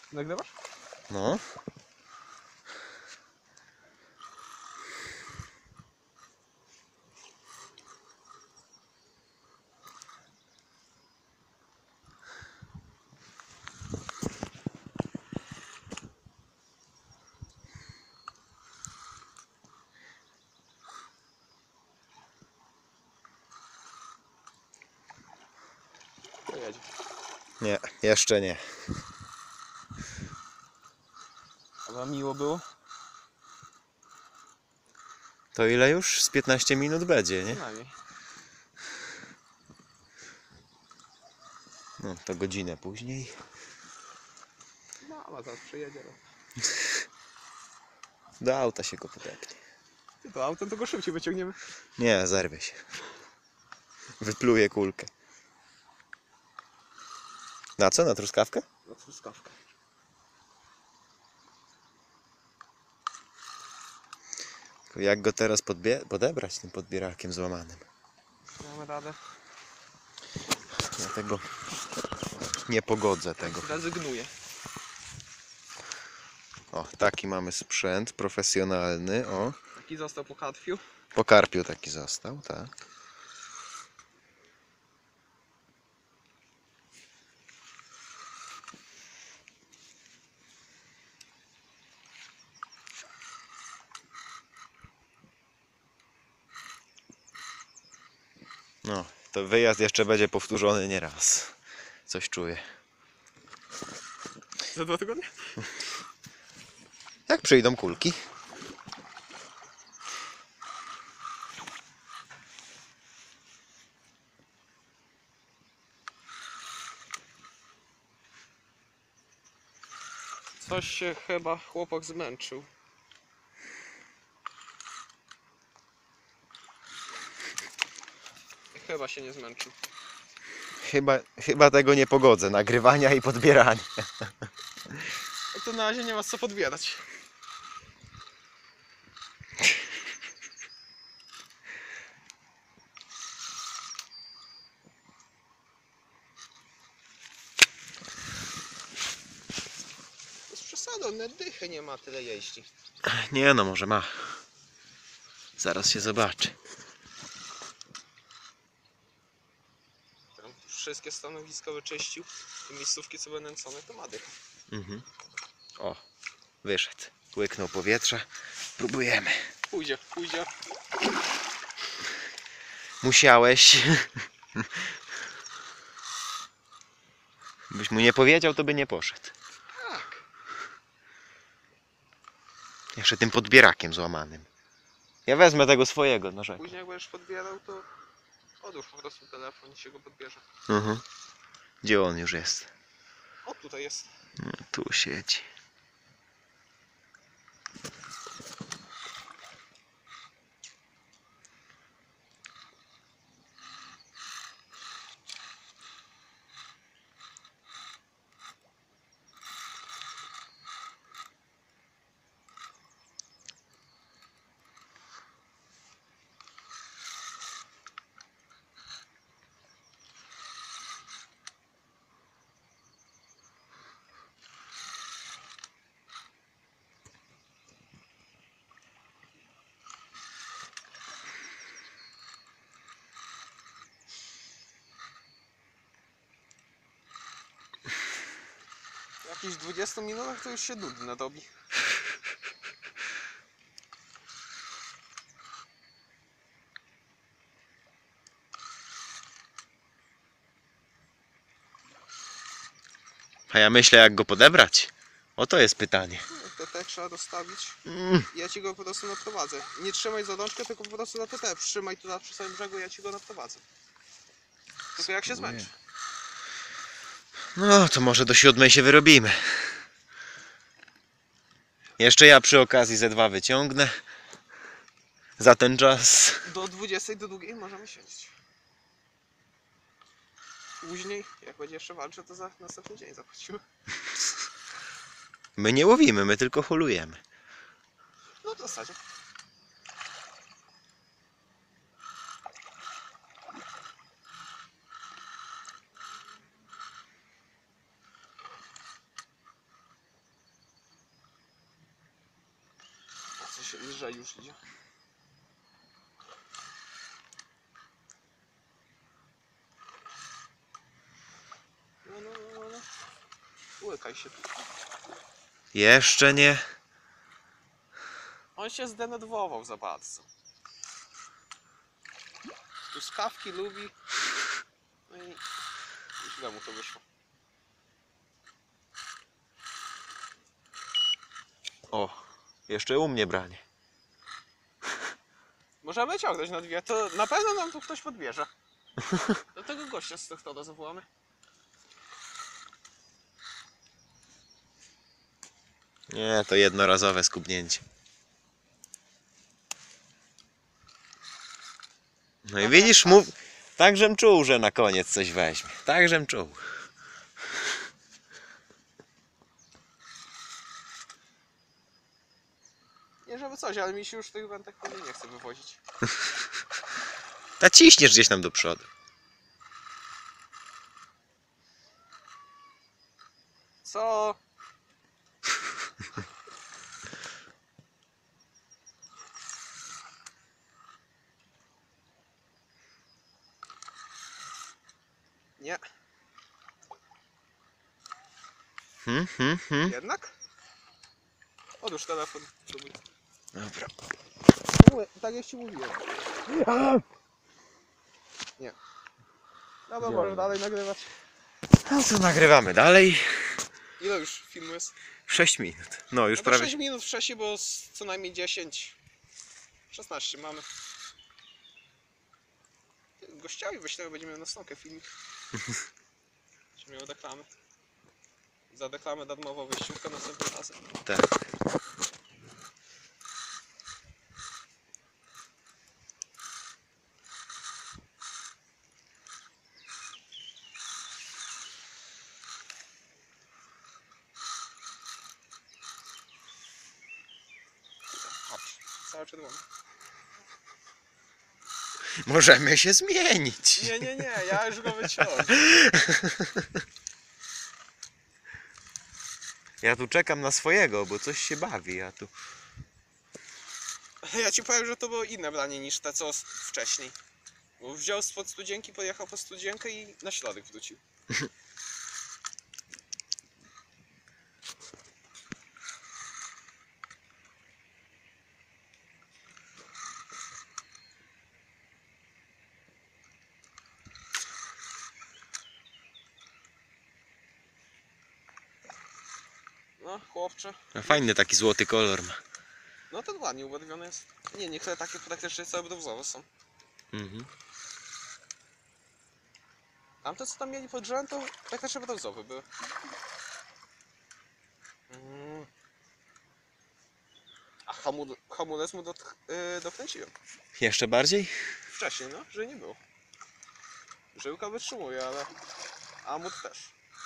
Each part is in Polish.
Nagrywasz? No. Pojedzie. Nie, jeszcze nie. A wam miło było? To ile już? Z 15 minut będzie, nie? Przynajmniej. No, to godzinę później. Mama zaraz przyjedzie. Do auta się go podepnie. Ty to autem to go szybciej wyciągniemy. Nie, zerwie się. Wypluje kulkę. Na co? Na truskawkę? Na truskawkę. Jak go teraz podebrać tym podbierakiem złamanym? Mamy radę. Dlatego nie pogodzę tego. Rezygnuję. O, taki mamy sprzęt profesjonalny. O, Taki został po katwiu. po karpiu taki został, tak. No, to wyjazd jeszcze będzie powtórzony nieraz. Coś czuję. Za 2 tygodnie? Jak przyjdą kulki? Coś się chyba chłopak zmęczył. Chyba się nie zmęczył. Chyba tego nie pogodzę. Nagrywania i podbierania. No to na razie nie ma co podbierać. To z przesadą, na dychy nie ma, tyle jeździ. Nie no, może ma. Zaraz się zobaczy. Tam wszystkie stanowiska wyczyścił. Te miejscówki co będą nęcone, to ma dychę. Mhm. O, wyszedł. Łyknął powietrza. Próbujemy. Pójdzie, pójdzie. Musiałeś. Byś mu nie powiedział, to by nie poszedł. Tak. Jeszcze tym podbierakiem złamanym. Ja wezmę tego swojego nożeka. Później jak będziesz podbierał, to odłóż po prostu telefon i się go podbierze. Mhm. Gdzie on już jest? O, tutaj jest. No, tu siedzi. W jakichś 20 minutach to już się nudne robi. A ja myślę, jak go podebrać. O, to jest pytanie. TT trzeba rozstawić. Ja ci go po prostu naprowadzę. Nie trzymaj za rączkę, tylko po prostu na TT. Trzymaj tu przy samym brzegu, ja ci go naprowadzę. Tylko jak się zmęczy. No, to może do 7 się wyrobimy. Jeszcze ja przy okazji ze 2 wyciągnę. Za ten czas. Do 22 możemy siedzieć. Później, jak będzie jeszcze walczył, to za następny dzień zapłacimy. My nie łowimy, my tylko holujemy. No w zasadzie. lżej już idzie. No. Łykaj się tu. Jeszcze nie. On się zdenerwował za bardzo. Truskawki lubi. No i źle mu to wyszło. O, jeszcze u mnie branie. Możemy wyciągnąć na dwie, to na pewno nam tu ktoś podbierze. Do tego gościa z Techtoda zawołamy. Nie, to jednorazowe skubnięcie. No i widzisz, tak żem czuł, że na koniec coś weźmie. Tak żem czuł. Nie żeby coś, ale mi się już tych wędek pewnie nie chce wywozić. Ta ciśniesz gdzieś tam do przodu. Co? Nie. Jednak? Odłóż telefon. Dobra. Tak jak ci mówiłem. Nie. Dobra, Gdzie możesz on? dalej nagrywać. No co nagrywamy dalej? Ile już filmu jest? 6 minut. No już No to prawie. 6 minut wcześniej, bo co najmniej 10. 16 mamy. Gościami wyślemy, będziemy miał na stronkę filmik. Czy miał reklamy. Za reklamę darmową wyjściówkę następnym razem. Tak. Patrz, całe czerwone. Możemy się zmienić. Nie, ja już go wyciąłem. Ja tu czekam na swojego, bo coś się bawi, a tu... Ja ci powiem, że to było inne branie niż te co wcześniej. Bo wziął spod studzienki, pojechał po studzienkę i na środek wrócił. No, chłopcze. Fajny taki złoty kolor ma. No ten ładnie ubarwiony jest. Nie, niektóre takie praktycznie całe brązowe są. Mhm. Tamte co tam mieli pod drzewem to praktycznie brązowe były. A hamulec mu dokręciłem. Jeszcze bardziej? Wcześniej, no, że nie było. Żyłka wytrzymuje, ale amut też.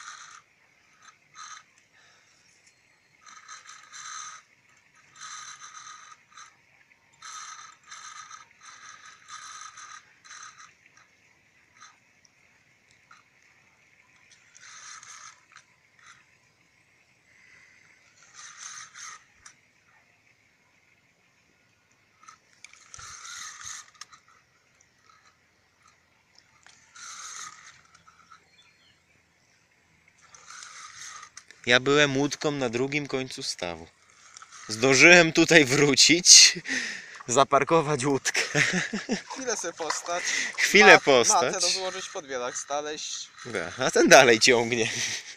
Ja byłem łódką na drugim końcu stawu. Zdążyłem tutaj wrócić, zaparkować łódkę. Chwilę sobie postać. Chwilę postać. Matę rozłożyć, podbierak znaleźć. A ten dalej ciągnie.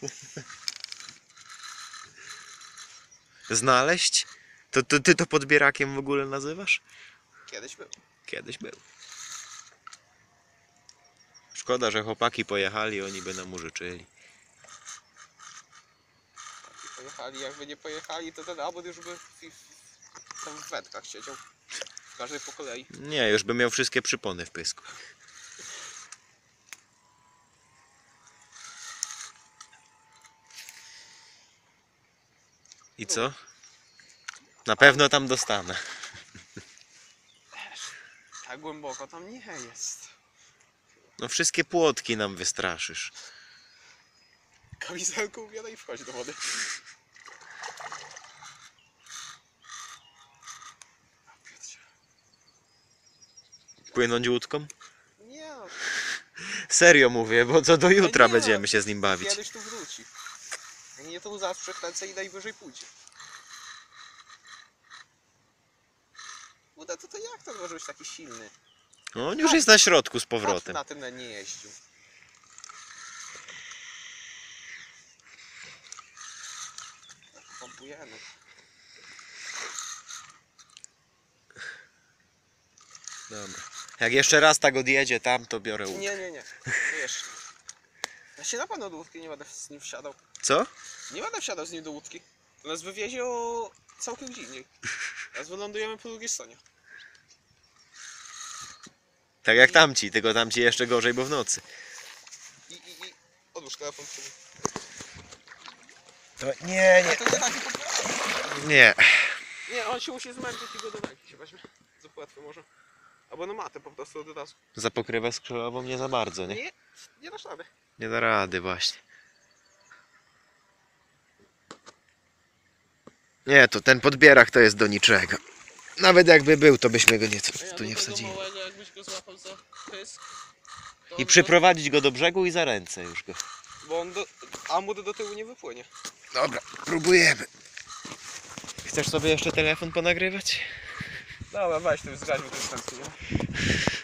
Znaleźć? To ty to podbierakiem w ogóle nazywasz? Kiedyś był. Kiedyś był. Szkoda, że chłopaki pojechali, oni by nam użyczyli. Pojechali, jakby nie pojechali, to ten amut już by tam w wędkach siedział. W każdej po kolei. Nie, już by miał wszystkie przypony w pysku. I co? Na pewno tam dostanę. Tak głęboko tam nie jest. No wszystkie płotki nam wystraszysz. Kamizelkę ubieraj i wchodź do wody. Płynąć łódką? Nie no, Serio mówię, bo co do jutra nie, będziemy się z nim bawić. kiedyś tu wróci. Jak nie, to łza przekręcę i najwyżej pójdzie. Uda, to jak to może być taki silny? No, on już jest na środku z powrotem. Na tym nie jeździł. Pompujemy. Dobra. Jak jeszcze raz tak odjedzie tam, to biorę łódkę. Nie. Jeszcze. Ja się na pewno do łódki nie będę z nim wsiadał. Co? Nie będę wsiadał z nim do łódki. To nas wywiezie o całkiem gdzie indziej. Teraz wylądujemy po drugiej stronie. Tak jak tamci, tylko tamci jeszcze gorzej, bo w nocy. I odłóż telefon sobie. To nie. A to nie taki poprawny. Nie. Nie, on się musi zmęczyć i go do ręki się weźmie. Za płetwę może. Albo na matę po prostu od razu. Za pokrywę skrzydłową nie za bardzo, nie? Nie dasz rady. Nie da rady właśnie. Nie, to ten podbierak to jest do niczego. Nawet jakby był, to byśmy go tu nie wsadzili. Małego, jakbyś go złapał za pysk, to I on przyprowadzić go do brzegu i za ręce już go. bo on amur do tyłu nie wypłynie. Dobra, próbujemy. Chcesz sobie jeszcze telefon ponagrywać? Dobra, weź tu zgadź, bo to jest tęsknienie.